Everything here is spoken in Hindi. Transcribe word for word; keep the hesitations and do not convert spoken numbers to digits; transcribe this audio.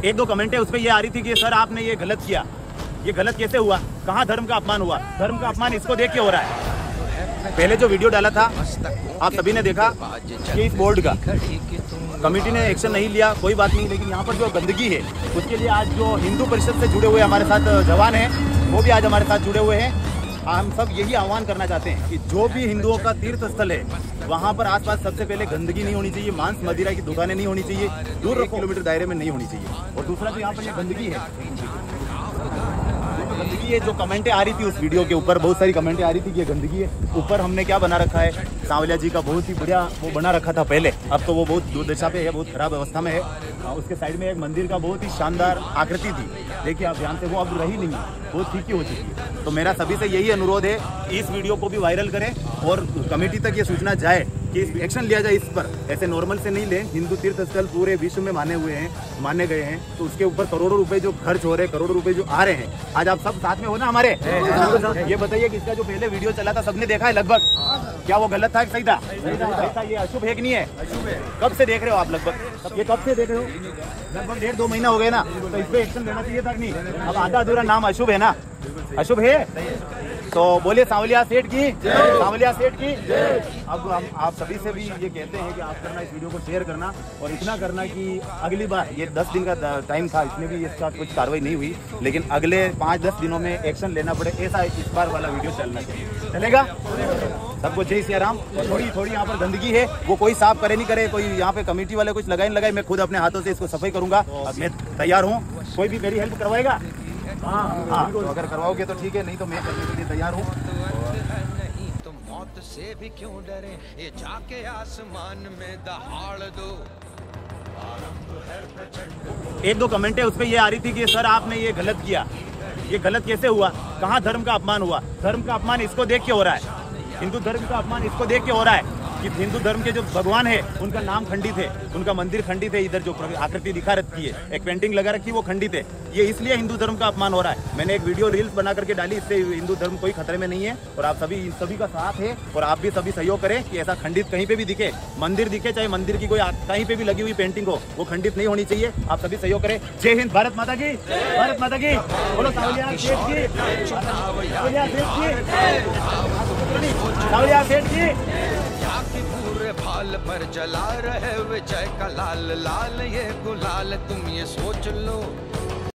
एक दो कमेंटें उस पर ये आ रही थी कि सर आपने ये गलत किया, ये गलत कैसे हुआ, कहाँ धर्म का अपमान हुआ, धर्म का अपमान इसको देख के हो रहा है। पहले जो वीडियो डाला था आप सभी ने देखा कि इस बोर्ड का कमेटी ने एक्शन नहीं लिया, कोई बात नहीं, लेकिन यहाँ पर जो गंदगी है उसके लिए आज जो हिंदू परिषद से जुड़े हुए हमारे साथ जवान हैं वो भी आज हमारे साथ जुड़े हुए हैं। हम सब यही आह्वान करना चाहते हैं कि जो भी हिंदुओं का तीर्थ स्थल है वहाँ पर आसपास सबसे पहले गंदगी नहीं होनी चाहिए, मांस मदिरा की दुकानें नहीं होनी चाहिए, दूर किलोमीटर दायरे में नहीं होनी चाहिए। और दूसरा जो यहाँ पर ये गंदगी है, गंदगी है, जो कमेंटें आ रही थी उस वीडियो के ऊपर, बहुत सारी कमेंटें आ रही थी कि ये गंदगी है। ऊपर हमने क्या बना रखा है, सांवलिया जी का बहुत ही बढ़िया वो बना रखा था पहले, अब तो वो बहुत दुर्दशा पे है, बहुत खराब अवस्था में है। उसके साइड में एक मंदिर का बहुत ही शानदार आकृति थी, देखिए आप ध्यान से, वो अब रही नहीं है, बहुत फीकी हो चुकी है। तो मेरा सभी से यही अनुरोध है, इस वीडियो को भी वायरल करें और कमेटी तक ये सूचना जाए कि एक्शन लिया जाए इस पर। ऐसे नॉर्मल से नहीं लें, हिंदू तीर्थ स्थल पूरे विश्व में माने हुए हैं, माने गए हैं, तो उसके ऊपर करोड़ों रुपए जो खर्च हो रहे हैं, करोड़ों रुपए जो आ रहे हैं, आज आप सब साथ में हो ना हमारे। ये बताइए कि इसका जो पहले वीडियो चला था सबने देखा है लगभग, क्या वो गलत था कि सही था? ऐसा ये अशुभ है कि नहीं है? कब से देख रहे हो आप? लगभग ये कब से देख रहे हो? लगभग डेढ़ दो महीना हो गया ना, तो इस पे एक्शन लेना चाहिए था कि नहीं? अब आधा अधूरा नाम अशुभ है ना, अशुभ है, तो बोलिए सांवलिया सेठ की, सांवलिया सेठ की। अब हम आप सभी से भी ये कहते हैं कि आप करना, इस वीडियो को शेयर करना और इतना करना कि अगली बार, ये दस दिन का टाइम था, इसमें भी इसका कुछ कार्रवाई नहीं हुई, लेकिन अगले पाँच दस दिनों में एक्शन लेना पड़े, ऐसा इस बार वाला वीडियो चलना चाहिए। चलेगा? सबको जय सिया राम। और थोड़ी थोड़ी यहाँ पर गंदगी है, वो कोई साफ करे नहीं करे, कोई यहाँ पे कमेटी वाले कुछ लगाए नहीं लगाए, मैं खुद अपने हाथों से इसको सफाई करूंगा। अब मैं तैयार हूँ, कोई भी मेरी हेल्प करवाएगा? हाँ हाँ, तो अगर करवाओगे तो ठीक है, नहीं तो मैं करने के लिए तैयार हूँ। तो मौत से भी क्यों डरे, ये जाके आसमान में दहाड़ दो। एक दो कमेंटें उस पर ये आ रही थी कि सर आपने ये गलत किया, ये गलत कैसे हुआ, कहाँ धर्म का अपमान हुआ, धर्म का अपमान इसको देख के हो रहा है, हिंदू धर्म का अपमान इसको देख के हो रहा है कि हिंदू धर्म के जो भगवान है उनका नाम खंडित है, उनका मंदिर खंडित है, इधर जो आकृति दिखा रखी है, एक पेंटिंग लगा रखी है वो खंडित है, ये इसलिए हिंदू धर्म का अपमान हो रहा है। मैंने एक वीडियो रील्स बना करके डाली, इससे हिंदू धर्म कोई खतरे में नहीं है और आप सभी सभी का साथ है और आप भी सभी सहयोग करें कि ऐसा खंडित कहीं पे भी दिखे, मंदिर दिखे, चाहे मंदिर की कोई कहीं पे भी लगी हुई पेंटिंग हो, वो खंडित नहीं होनी चाहिए। आप सभी सहयोग करें। जय हिंद, भारत माता की, भारत माता की, बोलो सांवलिया सेठ की, सांवलिया सेठ की, सांवलिया सेठ की। पूरे भाल पर जला रहे विजय का लाल लाल ये गुलाल, तुम ये सोच लो